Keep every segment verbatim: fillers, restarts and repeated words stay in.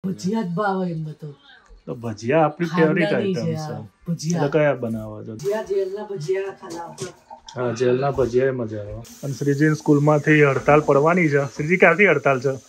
ભજીયા જ ભાવે એમ તો તો ભજીયા આપણી ફેવરિટ આઈટમ છે. ભજીયા કયા બનાવવા છો? જેલના ભજીયા ખાના. હા, જેલના ભજીયા મજા આવે. અને શ્રીજી સ્કૂલમાંથી હડતાલ પડવાની છે. શ્રીજી ક્યાંથી હડતાલ છે?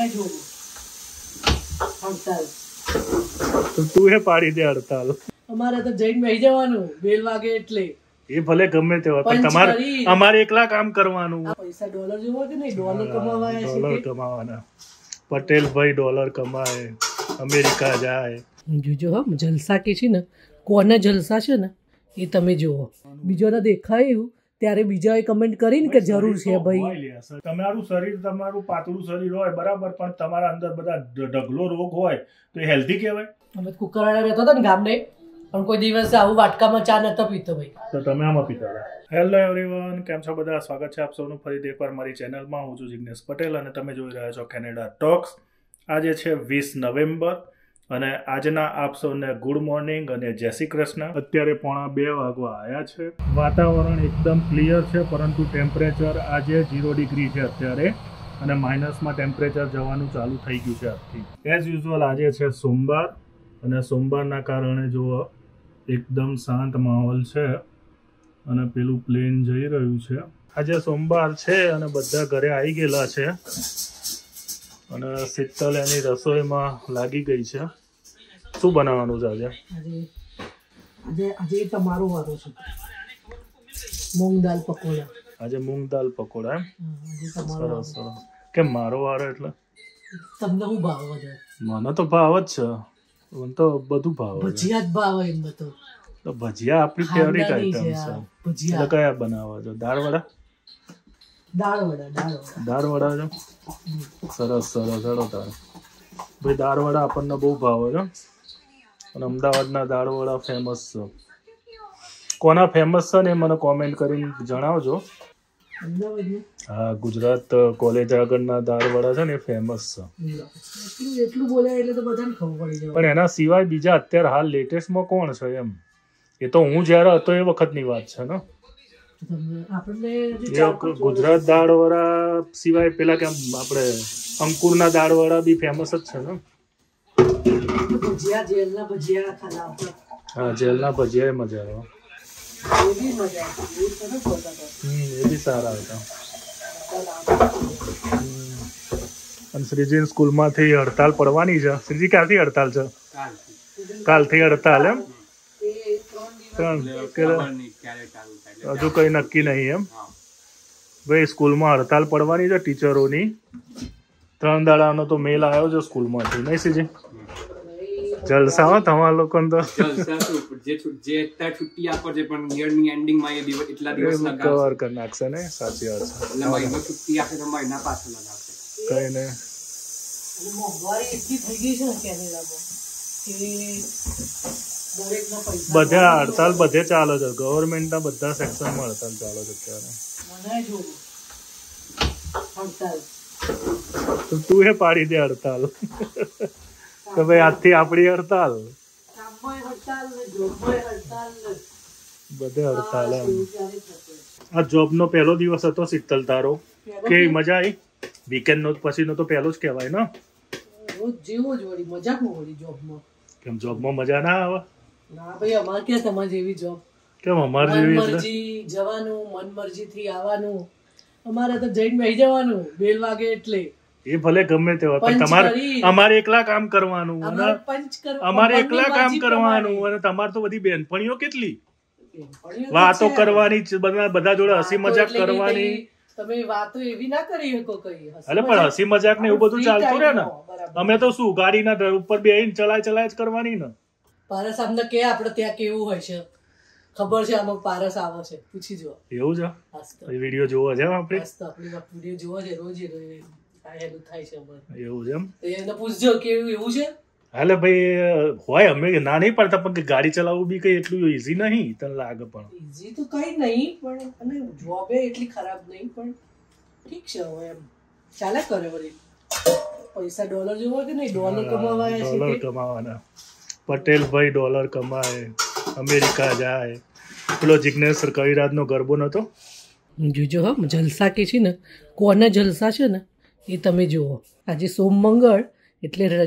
હડતાલ તો તું એ પાડી દે હડતાલ. અમારે તો જઈને બેસી જવાનું બેલ વાગે એટલે. એ ભલે ગમે તે હોય પણ તમારે અમારે એકલા કામ કરવાનું. પૈસા ડોલર જોવા કે નહીં? ડોલર કમાવાના છે. ડોલર કમાવાના. પટેલ ભાઈ ડોલર કમાય, અમેરિકા જાય. જોજો હા, જલસા કે છે ને, કોના જલસા છે ને એ તમે જુઓ. બીજોને દેખાય એવું ત્યારે બીજાએ કમેન્ટ કરીને કે જરૂર છે ભાઈ. તમારું શરીર તમારું પાતળું શરીર હોય બરાબર, પણ તમારા અંદર બધા ઢગલો રોગ હોય તો એ હેલ્ધી કહેવાય? અમે કુકરવાળા રહેતા હતા ને ગામને, પણ કોઈ દિવસ આવું વાટકામાં ચા નતો પીતો ભાઈ. તો તમે આમાં પીતા હતા. હેલો એવરીવન, કેમ છો બધા? સ્વાગત છે આપ સૌનું ફરીથી એકવાર મારી ચેનલમાં. હું છું જિગ્નેશ પટેલ અને તમે જોઈ રહ્યા છો કેનેડા ટોક્સ. આજે છે વીસ નવેમ્બર અને આજના આપ સૌને ગુડ મોર્નિંગ અને જય શ્રી કૃષ્ણ. અત્યારે પોણા બે વાગવા આવ્યા છે. વાતાવરણ એકદમ ક્લિયર છે, પરંતુ ટેમ્પરેચર આજે ઝીરો ડિગ્રી છે અત્યારે, અને માઇનસમાં ટેમ્પરેચર જવાનું ચાલુ થઈ ગયું છે આજથી. એઝ યુઝ્યુઅલ આજે છે સોમવાર, અને સોમવારના કારણે જુઓ એકદમ શાંત માહોલ છે અને પેલું પ્લેન જઈ રહ્યું છે. આજે સોમવાર છે અને બધા ઘરે આવી ગયેલા છે અને શીતલ એની રસોઈમાં લાગી ગઈ છે. શું બનાવવાનું છે આજે? આજે આજે તમારો વારો છે. મૂંગ દાલ પકોડા. આજે મૂંગ દાલ પકોડા એમ? સરસ સરસ. કેમ મારો વારો એટલે? તમને શું ભાવે છે? મને તો ભાવ જ છે. મને તો બધું ભાવે. ભજીયા જ ભાવે એમ તો. તો ભજીયા આપણી ફેવરિટ આઈટમ છે. ભજીયા કયા બનાવવા છો? દાળ વડા? દાળ વડા. દાળ વડા દાળ વડા છે. સરસ સરસ. હેડો તારે ભાઈ, દાળ વડા આપણને બહુ ભાવે છે અને અમદાવાદના દાળ વડા ફેમસ છે. કોના ફેમસ છે ને એ મને કોમેન્ટ કરીને જણાવજો. હા, ગુજરાત કોલેજ આગળના દાળ વડા છે ને એ ફેમસ છે. એટલું બોલ્યા એટલે તો બધાને ખબર પડી જાય. પણ એના સિવાય બીજા અત્યારે હાલ લેટેસ્ટમાં કોણ છે એમ? એ તો હું જયારે હતો એ વખતની વાત છે ને. ગુજરાત દાળ વડા સિવાય પેલા કેમ આપણે અંકુરના દાળ વડા બી ફેમસ જ છે ને. ભજીયા જેલના ભજીયા ખાના. હા, જેલના ભજીયા મજા આવે. એ બી મજા આવે. હમ એ બી સારા હતા. અને શ્રીજી સ્કૂલમાંથી હડતાલ પડવાની છે. શ્રીજી ક્યાંથી હડતાલ છે? કાલથી હડતાલ એમ? હજુ કઈ નક્કી નહીં એમ? ભાઈ, સ્કૂલમાં હડતાલ પડવાની છે ટીચરોની. ત્રણ દાડાનો તો મેલ આવ્યો છે સ્કૂલમાંથી, નહીં શ્રીજી? જલસા હો તમારા લોકો તો. કવર કરી નાખશે ને. સાચી વાત છે. કઈ ને બધા હડતાલ બધે ચાલે છે. ગવર્મેન્ટના બધા સેક્શનમાં હડતાલ ચાલે છે અત્યારે. તો તું એ પાડી દે હડતાલ કે ભાઈ આજથી આપણી હડતાલ. બધે હડતાલ એમ. આ જોબ નો પહેલો દિવસ હતો શીતલ તારો, કેવી મજા આવી? વીકેન્ડ નો પછી નો તો પહેલો જ કહેવાય ને. જેવો જ વળી મજા વળી જોબમાં. કેમ જોબમાં મજા ના આવે? ના ભાઈ, અમારે ક્યાં તમારે જેવી જોબ. કેમ અમારે જેવી? મરજી જવાનું, મન મરજી થી આવવાનું. અમારે તો જઈને બેસી જવાનું બેલ વાગે એટલે. એ ભલે ગમે તે હોય પણ તમારે અમારે એકલા કામ કરવાનું. અમારે એકલા કામ કરવાનું અને તમારે તો બધી બેનપણીઓ કેટલી વાતો કરવાની, બધા જોડે હસી મજાક કરવાની. તમે વાતો એવી ના કરી શકો કઈ. અરે પણ હસી મજાક ને એવું બધું ચાલતું રહે ને. અમે તો શું ગાડીના ઉપર બેહીને ચલાય ચલાય જ કરવાની ને. પારસ અમને કે આપણે ત્યાં કેવું હોય છે ખબર છે? આમાં પારસ આવે છે, પૂછી જો. એવું છે? વિડીયો જોવો છે આપણે? વિડીયો જોવો છે રોજ. થાય છે એવું છે એમ? એને પૂછજો કેવું એવું છે. હાલે ભાઈ, હોય અમે ના નહીં પાડતા, પણ ગાડી ચલાવવું બી કઈ એટલું ઈઝી નહીં તને લાગે? પણ ઈઝી તો કઈ નહીં, પણ અને જોબ એટલી ખરાબ નહીં, પણ ઠીક છે હવે એમ ચાલે કરે. વળી પૈસા ડોલર જોવો કે નહીં? ડોલર કમાવાના છે. ડોલર કમાવાના. પટેલ ભાઈ ડોલર કમાય, અમેરિકા જાય. પેલો જિગ્નેશ કવિરાજનો ગરબો નતો? જોજો હા, જલસા કે છે ને, કોના જલસા છે ને એ તમે જુઓ. આજે સોમ મંગળ એટલે રજા,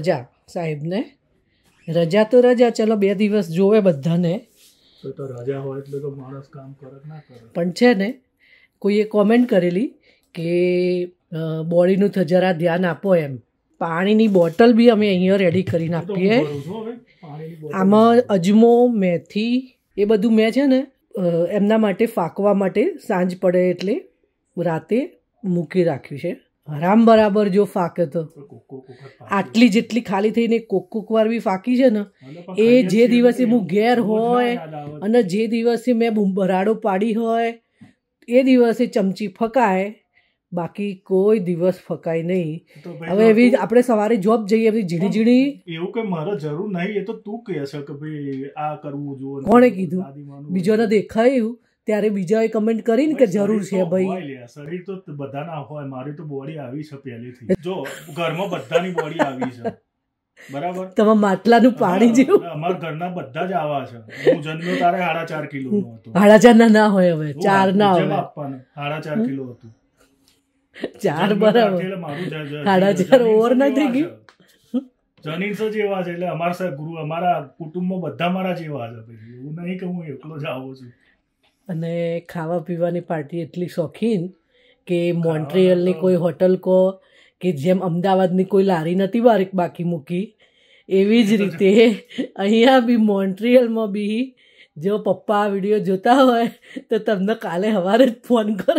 સાહેબને. રજા તો રજા, ચલો બે દિવસ જોવે બધાને. તો રજા હોય એટલે તો માણસ કામ કરે ના કરે. પણ છે ને કોઈએ કોમેન્ટ કરેલી કે બોડીનું તો જરા ધ્યાન આપો એમ. પાણીની બોટલ બી અમે અહીંયા રેડી કરીને આપીએ. આમાં અજમો, મેથી એ બધું મેં છે ને એમના માટે ફાંકવા માટે સાંજ પડે એટલે રાતે મૂકી રાખ્યું છે. આરામ બરાબર જો ફાકે તો આટલી જેટલી ખાલી થઈને કોક કોક વાર બી ફાંકી છે ને, એ જે દિવસે હું ઘેર હોય અને જે દિવસે મેં બરાડો પાડી હોય એ દિવસે ચમચી ફકાય, બાકી કોઈ દિવસ ફકાય નહીં. હવે એવી આપણે સવારે જોબ જઈએ એવી ઝીણી ઝીણી એવું કે મારે જરૂર નહીં, એ તો તું કહે છે કે ભાઈ આ કરવું જોઈએ. કોણે કીધું? બીજોને દેખાયું ત્યારે બીજાએ કમેન્ટ કરીને કે જરૂર છે ભાઈ. શરીર તો બધાના હોય, મારી તો બોડી આવી છે પહેલેથી. જો ઘરમાં બધાની બોડી આવી છે બરાબર. તમારા માટલાનું પાણી જેવું અમારા ઘરના બધા જ આવા છે. હું જન્મ્યો તારે સાડા ચાર કિલો નો હતો. સાડા ચાર ના ના હોય, હવે ચાર ના હોય. આપવાનું સાડા ચાર કિલો હતું. ચાર બરાબર, સાડા ચાર ઓવર ના થઈ ગયું. જનીન્સો જેવા છે એટલે અમારા ગુરુ અમારા કુટુંબમાં બધા મારા જેવા છે. એવું નહીં કે હું એકલો જ આવું છું. અને ખાવા પીવાની પાર્ટી એટલી શોખીન કે મોન્ટ્રીયલની કોઈ હોટલ કહો કે જેમ અમદાવાદની કોઈ લારી નથી બારીક બાકી મૂકી, એવી જ રીતે અહીંયા બી મોન્ટ્રીયલમાં બી જો પપ્પા આ વિડીયો જોતા હોય તો તમને કાલે સવારે જ ફોન કરે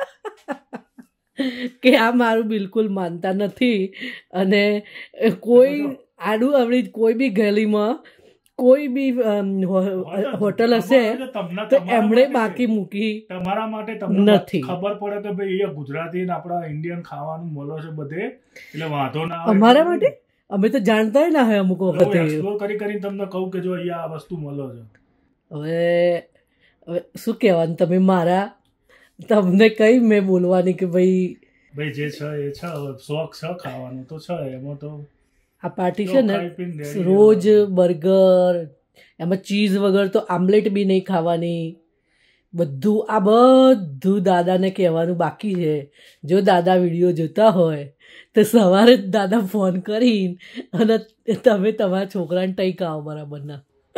કે આ મારું બિલકુલ માનતા નથી. અને કોઈ આડું આવડી કોઈ બી ગલીમાં કોઈ બી હોટલ હશે તો એમણે બાકી મૂકી તમારા માટે તમને નથી. ખબર પડે કે ભાઈ એ ગુજરાતી ને આપણા ઇન્ડિયન ખાવાનું મળે છે બધે, એટલે વાંધો ના આવે અમારા માટે. અમે તો જાણતા ના હોય અમુક વખતે. એક્સપ્લોર કરી કરીને તમને કહું કે જો અહીંયા આ વસ્તુ મળે છે. હવે હવે શું કહેવાનું, તમે મારા તમને કઈ મેં બોલવાની કે ભાઈ ભાઈ જે છે એ છે, શોખ છે ખાવાનું તો છે. એમાં તો આ પાર્ટી છે ને રોજ બર્ગર, એમાં ચીઝ વગર તો આમલેટ બી નહીં ખાવાની. બધું આ બધું દાદાને કહેવાનું બાકી છે. જો દાદા વિડીયો જોતા હોય તો સવારે જ દાદા ફોન કરીને અને તમે તમારા છોકરાને ટેક આવો બરાબરના.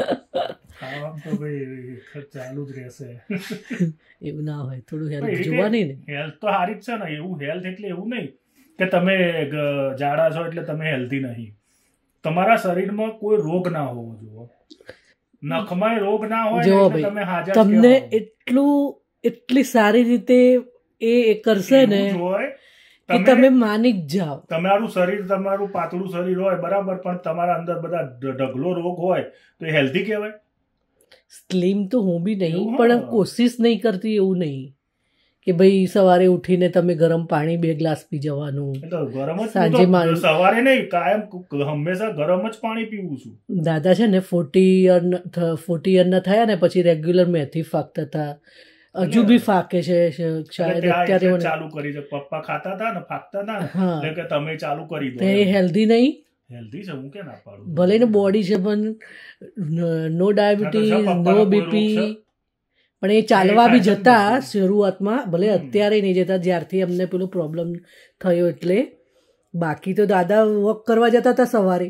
ચાલુ જ રહેશે એવું ના હોય, થોડું હેલ્થ જોવાની ને. હેલ્થ તો સારી જ છે ને. એવું હેલ્થ એટલે એવું નહીં કે તમે જાડા છો એટલે તમે હેલ્ધી નહીં. તમારા શરીરમાં કોઈ રોગ ના હોવો જોઈએ. નખમાં રોગ ના હોય તમે હાજર તમને એટલું એટલી સારી રીતે એ કરશે ને કે તમે માની જ જાઓ. તમારું શરીર તમારું પાતળું શરીર હોય બરાબર, પણ તમારા અંદર બધા ઢગલો રોગ હોય તો એ હેલ્ધી કહેવાય? સ્લિમ તો હું બી નહીં, પણ કોશિશ નહીં કરતી એવું નહીં કે ભાઈ સવારે ઉઠીને તમે ગરમ પાણી બે ગ્લાસ પી જવાનું. સાંજે મારું સવારે નહીં, કાયમ હંમેશા ગરમ જ પાણી પીવું છું. દાદા છે ને ફોર્ટી યર ફોર્ટી યરના થયા ને પછી રેગ્યુલર મેથી ફાકતા હતા. હજુ બી ફાકે છે શાયદ અત્યારે ચાલુ કરી છે. પપ્પા ખાતા હતા ને ફાકતા હતા એટલે કે તમે ચાલુ કરી દો. એ હેલ્ધી નહીં. હેલ્ધી છે, હું કે ના પાડું. ભલે ને બોડી છે પણ નો ડાયાબિટીસ, નો બીપી. પણ એ ચાલવા બી જતા શરૂઆતમાં, ભલે અત્યારે નહીં જતા જ્યારથી અમને પેલો પ્રોબ્લેમ થયો એટલે. બાકી તો દાદા વોક કરવા જતા હતા સવારે.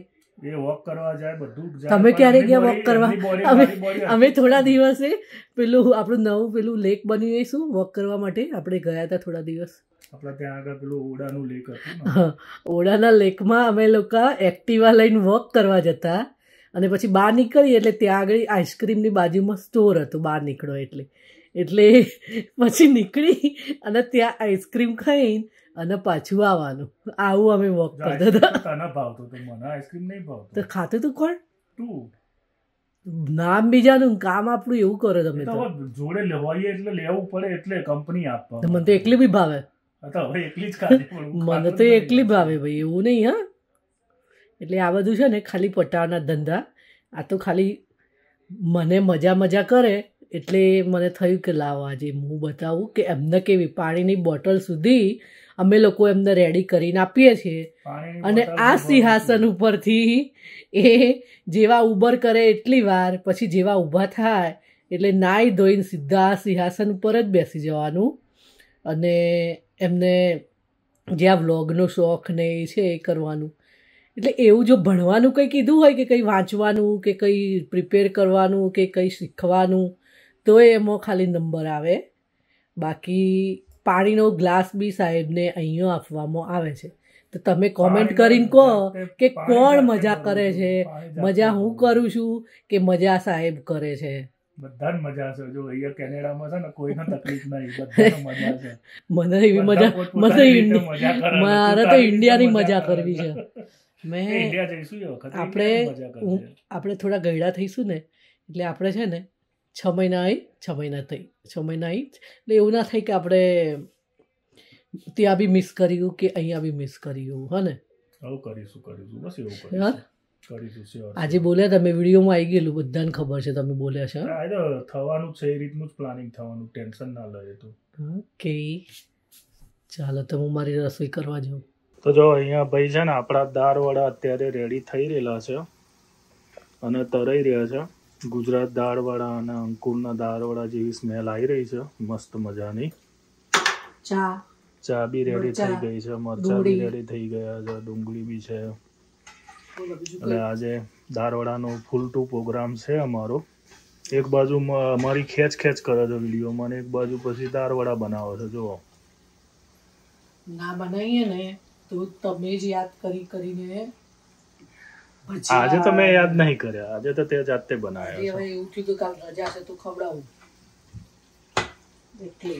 તમે ક્યારે ગયા વોક કરવા? અમે અમે થોડા દિવસે પેલું આપણું નવું પેલું લેક બની જઈશું વોક કરવા માટે. આપણે ગયા હતા થોડા દિવસ. ઓડાના લેકમાં અમે લોકો એક્ટિવા લઈને વોક કરવા જતા અને પછી બહાર નીકળીએ એટલે ત્યાં આગળ આઈસ્ક્રીમની બાજુમાં સ્ટોર હતો. બહાર નીકળો એટલે એટલે પછી નીકળી અને ત્યાં આઈસ્ક્રીમ ખાઈને અને પાછું આવવાનું. આવું અમે વોક કરતા હતા. તો ખાતું તું કોણ? નામ બીજાનું, કામ આપણું એવું કરો તમે તો. જોડે લેવાય એટલે લેવું પડે એટલે કંપની આપવા. મને તો એકલી બી ભાવે. મને તો એકલી ભાવે ભાઈ, એવું નહીં. હા, એટલે આ બધું છે ને ખાલી પટાવાના ધંધા. આ તો ખાલી મને મજા મજા કરે એટલે મને થયું કે લાવો આજે હું બતાવું કે એમને કેવી પાણીની બોટલ સુધી અમે લોકો એમને રેડી કરીને આપીએ છીએ. અને આ સિંહાસન ઉપરથી એ જેવા ઉબર કરે એટલી વાર પછી જેવા ઊભા થાય એટલે નાહી ધોઈને સીધા સિંહાસન ઉપર જ બેસી જવાનું. અને એમને જે આ વ્લોગનો શોખ ને એ છે એ કરવાનું. એટલે એવું જો ભણવાનું કંઈ કીધું હોય કે કંઈ વાંચવાનું કે કંઈ પ્રિપેર કરવાનું કે કંઈ શીખવાનું તો એમાં ખાલી નંબર આવે. બાકી પાણીનો ગ્લાસ બી સાહેબને અહીંયા આપવામાં આવે છે. તો તમે કોમેન્ટ કરીને કહો કે કોણ મજા કરે છે, મજા હું કરું છું કે મજા સાહેબ કરે છે. બધાને મજા છે. જો અહીંયા કેનેડામાં છે ને કોઈને તકલીફ નહીં, બધાને મજા છે. મને એવી મજા મને મારે તો ઇન્ડિયાની મજા કરવી છે. મેં આપણે આપણે થોડા ગયડા થઈશું ને એટલે આપણે છે ને છ મહિના આવી છ મહિના થઈ છ મહિના આવી એટલે એવું ના થાય કે આપણે ત્યાં બી મિસ કર્યું કે અહીંયા બી મિસ કર્યું. હા ને કરીશું કરીશું બસ એવું કરીશું. આજે બોલ્યા તમે વિડીયોમાં આવી ગયેલું બધાને ખબર છે તમે બોલ્યા છે. થવાનું છે એ રીતનું જ પ્લાનિંગ થવાનું, ટેન્શન ના લે તો. ઓકે ચાલો તો હું મારી રસોઈ કરવા જાઉં. તો જો અહીંયા ભાઈ છે ને આપણા દાળવડા અત્યારે રેડી થઈ રહેલા છે અને તરાઈ રહ્યા છે. ગુજરાત દાળવડા અને અંકુરના દાળવડા જેવી સ્મેલ આવી રહી છે મસ્ત મજાની. ચા ચા બી રેડી થઈ ગઈ છે, મરચા બી રેડી થઈ ગયા છે, ડુંગળી બી છે. એટલે આજે દાળવડાનો ફૂલ ટુ પ્રોગ્રામ છે અમારો. એક બાજુ અમારી ખેંચ ખેંચ કરે છે વિડીયોમાં અને એક બાજુ પછી દાળવડા બનાવે છે. જો ના બનાવીએ ને તો તમે જ યાદ કરી કરીને. આજે તો મેં યાદ નહીં કર્યા, આજે તો તે જાતે બનાવ્યા છે. હવે એવું થયું તો કાલ રજા છે તો ખવડાવું એટલે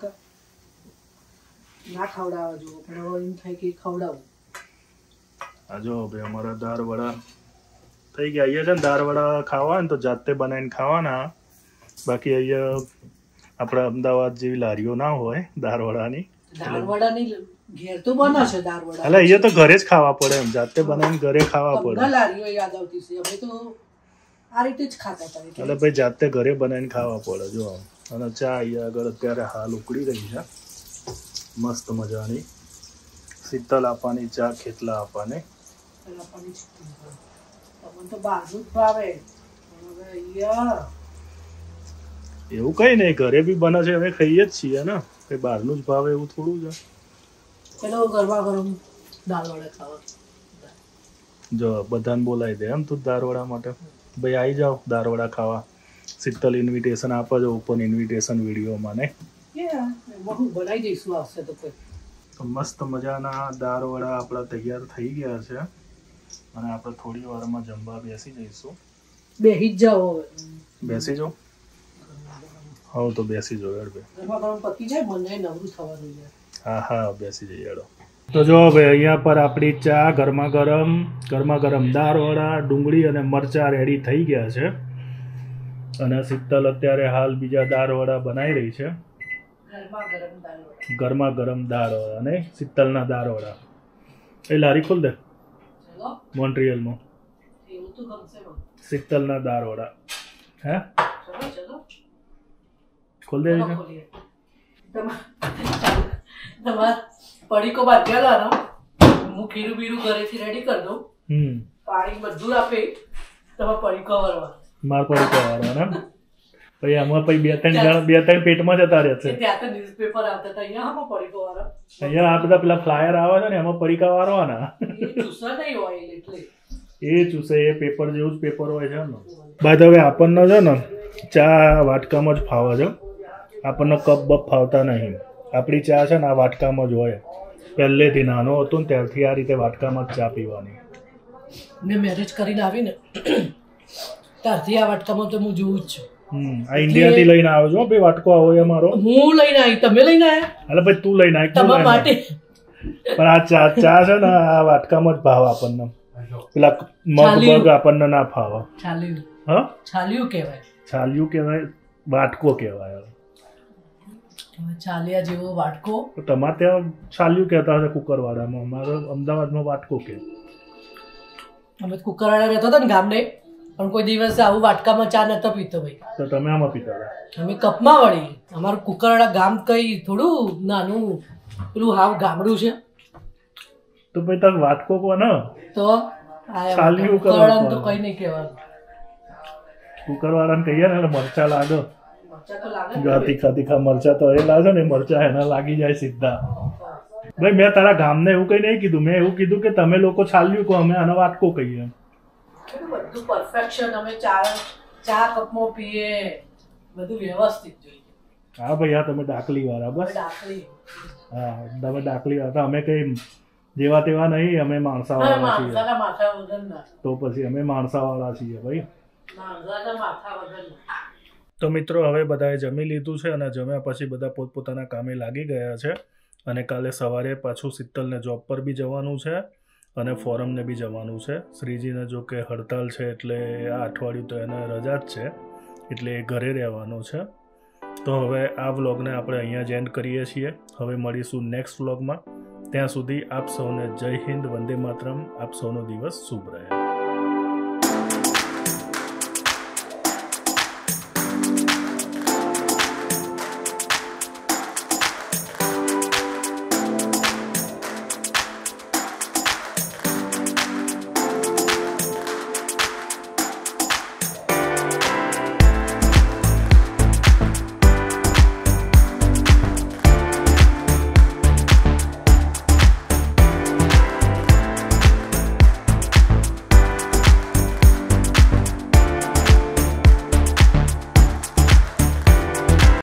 ના ખવડાવવા જો પણ એમ થાય કે ખવડાવું. આ જો ભાઈ અમારા દાળવડા થઈ ગયા. અહીંયા છે ને દાળવડા ખાવા ને તો જાતે બનાવીને ખાવાના. બાકી અહીંયા આપણા અમદાવાદ જેવી લારીઓ ના હોય દાળવડાની. દાળવડાની ઘેર તો બને છે દાળવડા. એટલે અહીંયા તો ઘરે જ ખાવા પડે, એમ જાતે બનાવીને ઘરે ખાવા પડે. લારીઓ યાદ આવતી છે, અમે તો આ રીતે જ ખાતા હતા. એટલે ભાઈ જાતે ઘરે બનાવીને ખાવા પડે. જો અને ચા અહીંયા આગળ અત્યારે હાલ ઉકળી રહી છે મસ્ત મજાની. શીતલ આપવાની ચા, ખેતલા આપવાની. એવું કઈ નહીં, ઘરે બી બને છે, અમે ખાઈએ જ છીએ ને. કઈ બહારનું જ ભાવે એવું થોડું છે. ચલો ગરમા ગરમ દાળવડા ખાવા. જો બધાને બોલાવી દે એમ તું દાળવડા માટે. ભાઈ આવી જાઓ દાળવડા ખાવા. શીતલ ઇન્વિટેશન આપો છો ઓપન ઇન્વિટેશન વિડીયોમાં ને. બનાવી દઈશું આવશે તો કોઈ. તો મસ્ત મજાના દાળવડા આપણા તૈયાર થઈ ગયા છે અને આપણે થોડી વારમાં જમવા બેસી જઈશું. બેસી જ જાઓ. બેસી જાઓ. હા તો બેસી જાઓ યાર ભાઈ. ગરમા ગરમ પતી જાય મને નવરું થવાનું છે. હા હા બેસી જઈએ યાર. તો જો ભાઈ અહીંયા પર આપણી ચા ગરમા ગરમ ગરમા ગરમ દાળવડા, ડુંગળી અને મરચાં રેડી થઈ ગયા છે અને શીતલ અત્યારે હાલ બીજા દાળવડા બનાવી રહી છે. ગરમા ગરમ દાળવડા અને શીતલના દાળવડા. એ લારી ખોલ દે મોન્ટ્રીયલમાં. શીતલના દાળવડા હે ખોલ દે. પડીકો બાંધેલા હું ખીરું બીરું ઘરેથી રેડી કરી દઉં. પાણી બધું આપે તમારે પડીકો વાળવા. માર પડીકો વાળવા ને પછી આમાં પછી બે ત્રણ જણ બે ત્રણ પેટમાં જતા રહેશે. ત્યાં તો ન્યૂઝપેપર આવતા હતા, અહીંયા આમાં પડીકો વાળા. અહીંયા આ બધા પેલા ફ્લાયર આવે છે ને એમાં પડીકા વાળવાના. ચૂસા નહીં હોય એટલે એ ચૂસે એ પેપર જેવું જ પેપર હોય છે ને. બાદ હવે આપણને છે ને ચા વાટકામાં જ ફાવે છે, આપણને કપ બપ ફાવતા નહીં. આપણી ચા છે ને આ વાટકામાં જ હોય. પહેલેથી નાનો હતો ને ત્યારથી આ રીતે વાટકામાં જ ચા પીવાની. મેં મેરેજ કરીને આવીને ત્યારથી આ વાટકામાં તો હું જોઉં જ છું. હમ આ ઇન્ડિયાથી લઈને આવ્યો છો ભાઈ વાટકો આવો અમારો. હું લઈને આવી, તમે લઈને આવ્યા? એટલે ભાઈ તું લઈને આવી તમારા માટે. પણ આ ચા ચા છે ને આ વાટકામાં જ ભાવ આપણને. પેલા મગ બગ આપણને ના ફાવે. છાલ્યું. હા છાલ્યું કહેવાય. છાલ્યું કહેવાય, વાટકો કહેવાય. છાલિયા જેવો વાટકો. તમારે ત્યાં છાલ્યું કહેતા હશે કુકરવાડામાં, અમારે અમદાવાદમાં વાટકો કે. અમે કુકરવાડા રહેતા હતા ને ગામને, પણ કોઈ દિવસ આવું વાટકામાં ચા નતો પીતો ભાઈ. તો તમે આમાં પીતા હતા? અમે કપમાં વળી. અમારું કુકરવાડા ગામ કઈ થોડું નાનું પેલું હાવ ગામડું છે. તો ભાઈ તમે વાટકો કહો ને તો છાલ્યું કુકરવાડા તો કઈ નહીં કહેવાનું. કુકરવાડાને કહીએ ને મરચા લાગે. તીખા તીખા મરચા તો એ લાગે ને મરચા એના લાગી જાય સીધા. ભાઈ મેં તારા ગામને એવું કઈ નહીં કીધું, મેં એવું કીધું કે તમે લોકો ચાલ્યું કહો, અમે આનો વાટકો કહીએ. બધું પરફેક્શન, અમે ચા ચા કપમાં પીએ, બધું વ્યવસ્થિત જોઈએ. હા ભાઈ, હા તમે ડાકલી વાળા બસ. ડાકલી. હા તમે ડાકલી વાળા, અમે કઈ જેવા તેવા નહીં, અમે માણસા વાળા છીએ. તો પછી અમે માણસા વાળા છીએ ભાઈ. તો મિત્રો હવે બધાએ જમી લીધું છે અને જમ્યા પછી બધા પોતપોતાના કામે લાગી ગયા છે અને કાલે સવારે પાછું શીતલને જોબ પર બી જવાનું છે અને ફોરમને બી જવાનું છે. શ્રીજીને જો કે હડતાલ છે એટલે આ અઠવાડિયું તો એને રજા જ છે, એટલે એ ઘરે રહેવાનો છે. તો હવે આ વ્લોગને આપણે અહીંયા જ એન્ડ કરીએ છીએ. હવે મળીશું નેક્સ્ટ વ્લોગમાં. ત્યાં સુધી આપ સૌને જય હિન્દ, વંદે માતરમ. આપ સૌનો દિવસ શુભ રહે.